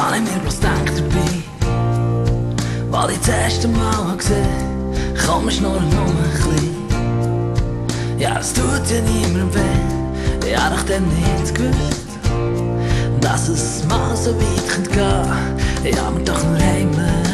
habe ich mir bloß gedacht dabei, weil ich das erste Mal gesehen, komm ich nur ein bisschen. Ja, es tut ja niemandem weh, ich hab doch dann nicht gewusst, dass es mal so weit könnte gehen. Ich hab mir doch nur heimlich